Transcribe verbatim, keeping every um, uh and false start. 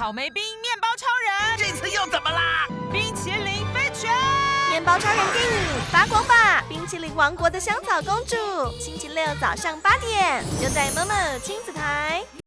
草莓冰面包超人， 这次又怎么啦？ 冰淇淋飞拳， 面包超人电影发光吧！冰淇淋王国的香草公主，星期六早上八点，就在 Momo 亲子台。